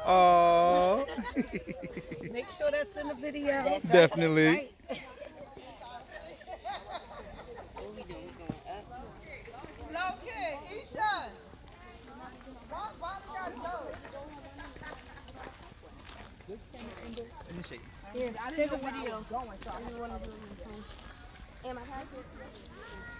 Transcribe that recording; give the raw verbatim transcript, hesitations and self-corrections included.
Oh, Make sure that's in the video. definitely. Okay, Isha. Why, why we gotta go? Here, I take a video. Going, so I didn't want to do it. Am I happy?